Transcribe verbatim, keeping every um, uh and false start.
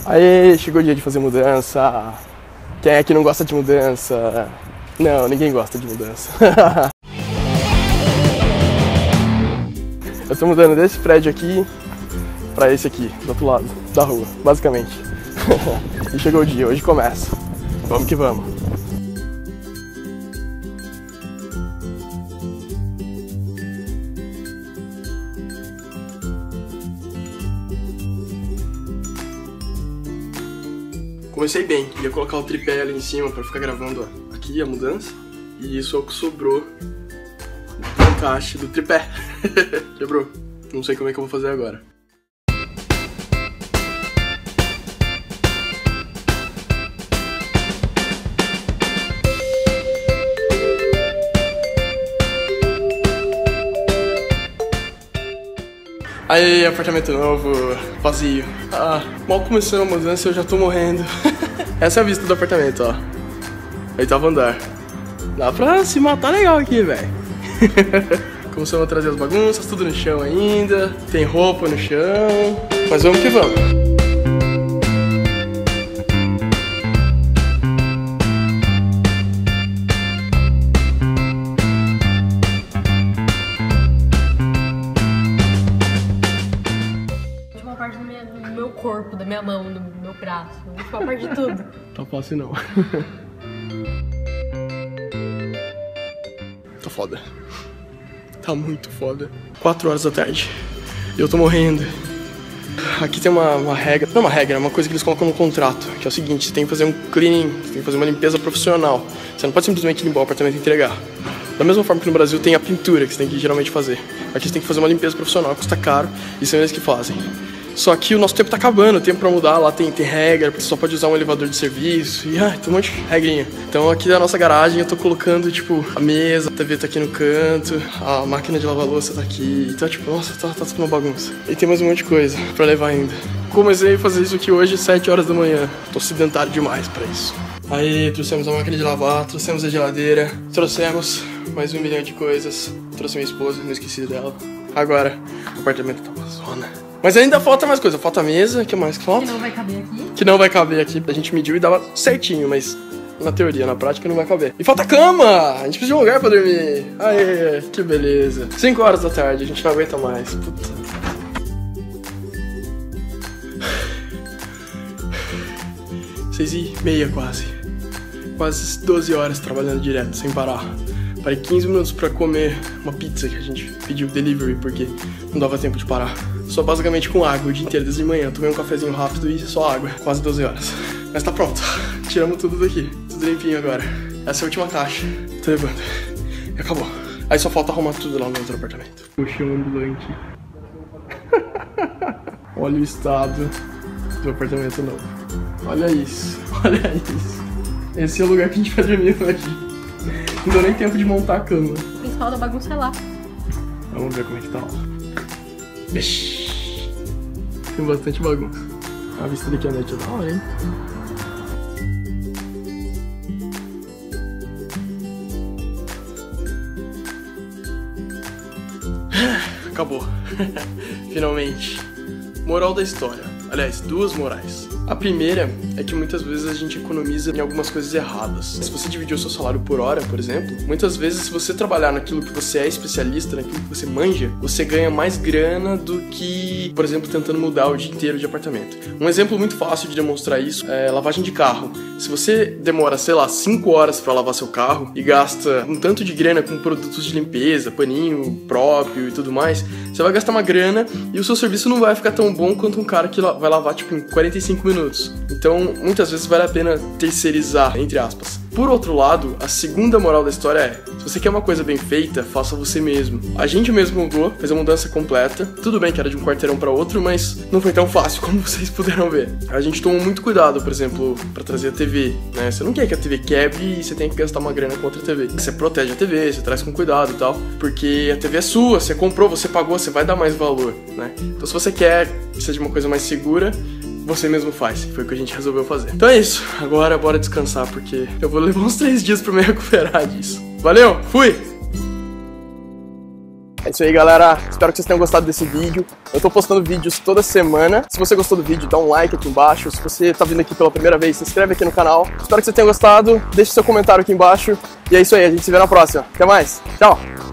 Aê, chegou o dia de fazer mudança. Quem é que não gosta de mudança? Não, ninguém gosta de mudança. Eu tô mudando desse prédio aqui pra esse aqui, do outro lado da rua, basicamente. E chegou o dia, hoje começa. Vamos que vamos. Comecei bem, ia colocar o tripé ali em cima pra ficar gravando ó, aqui a mudança. E isso é o que sobrou do encaixe do tripé. Quebrou. Não sei como é que eu vou fazer agora. Aí, apartamento novo, vazio. Ah, mal começou a mudança eu já tô morrendo. Essa é a vista do apartamento, ó. Oitavo andar. Dá pra se matar legal aqui, velho. Começamos a trazer as bagunças, tudo no chão ainda. Tem roupa no chão. Mas vamos que vamos. Do meu corpo, da minha mão, do meu braço. Vou falar parte de tudo. Tá fácil não. Tá foda. Tá muito foda. quatro horas da tarde. Eu tô morrendo. Aqui tem uma, uma regra. Não é uma regra, é uma coisa que eles colocam no contrato. Que é o seguinte, você tem que fazer um cleaning, você tem que fazer uma limpeza profissional. Você não pode simplesmente limpar o apartamento e entregar. Da mesma forma que no Brasil tem a pintura que você tem que geralmente fazer. Aqui você tem que fazer uma limpeza profissional, custa caro. E são eles que fazem. Só que o nosso tempo tá acabando, o tempo pra mudar, lá tem, tem regra, você só pode usar um elevador de serviço, e ah, tem um monte de regrinha. Então aqui na nossa garagem eu tô colocando, tipo, a mesa, a T V tá aqui no canto, a máquina de lavar louça tá aqui, então tipo, nossa, tá, tá tudo uma bagunça. E tem mais um monte de coisa pra levar ainda. Comecei a fazer isso aqui hoje, sete horas da manhã, tô sedentário demais pra isso. Aí trouxemos a máquina de lavar, trouxemos a geladeira, trouxemos mais um milhão de coisas, trouxe minha esposa, não esqueci dela. Agora, o apartamento tá uma zona. Mas ainda falta mais coisa, falta a mesa, o que mais que falta? Que não vai caber aqui. Que não vai caber aqui, a gente mediu e dava certinho, mas na teoria, na prática não vai caber. E falta cama, a gente precisa de um lugar pra dormir. Aê, que beleza. cinco horas da tarde, a gente não aguenta mais, puta. seis e meia quase. Quase doze horas trabalhando direto, sem parar. Parei quinze minutos pra comer uma pizza que a gente pediu delivery, porque não dava tempo de parar. Só basicamente com água o dia inteiro, desde de manhã. Tomei um cafezinho rápido e só água. Quase doze horas. Mas tá pronto. Tiramos tudo daqui. Tudo limpinho agora. Essa é a última caixa. Tô levando. E acabou. Aí só falta arrumar tudo lá no outro apartamento. O chão ambulante. Olha o estado do apartamento novo. Olha isso. Olha isso. Esse é o lugar que a gente vai dormir hoje. Não deu nem tempo de montar a cama. O principal da bagunça é lá. Vamos ver como é que tá lá. Bixi. Tem bastante bagunça. A vista daqui à noite é da hora, hein? Acabou. Finalmente. Moral da história. Aliás, duas morais. A primeira é que muitas vezes a gente economiza em algumas coisas erradas. Se você dividir o seu salário por hora, por exemplo, muitas vezes se você trabalhar naquilo que você é especialista, naquilo que você manja, você ganha mais grana do que, por exemplo, tentando mudar o dia inteiro de apartamento. Um exemplo muito fácil de demonstrar isso é lavagem de carro. Se você demora, sei lá, cinco horas para lavar seu carro e gasta um tanto de grana com produtos de limpeza, paninho próprio e tudo mais, você vai gastar uma grana e o seu serviço não vai ficar tão bom quanto um cara que vai lavar tipo em quarenta e cinco minutos. Então, muitas vezes vale a pena terceirizar, entre aspas. Por outro lado, a segunda moral da história é: se você quer uma coisa bem feita, faça você mesmo. A gente mesmo mudou, fez a mudança completa. Tudo bem que era de um quarteirão para outro, mas não foi tão fácil como vocês puderam ver. A gente tomou muito cuidado, por exemplo, para trazer a T V, né? Você não quer que a T V quebre e você tem que gastar uma grana com outra T V. Você protege a T V, você traz com cuidado e tal, porque a T V é sua, você comprou, você pagou, você vai dar mais valor, né? Então se você quer que seja uma coisa mais segura, você mesmo faz. Foi o que a gente resolveu fazer. Então é isso. Agora bora descansar, porque eu vou levar uns três dias pra me recuperar disso. Valeu, fui! É isso aí, galera. Espero que vocês tenham gostado desse vídeo. Eu tô postando vídeos toda semana. Se você gostou do vídeo, dá um like aqui embaixo. Se você tá vindo aqui pela primeira vez, se inscreve aqui no canal. Espero que você tenha gostado. Deixe seu comentário aqui embaixo. E é isso aí, a gente se vê na próxima. Até mais. Tchau!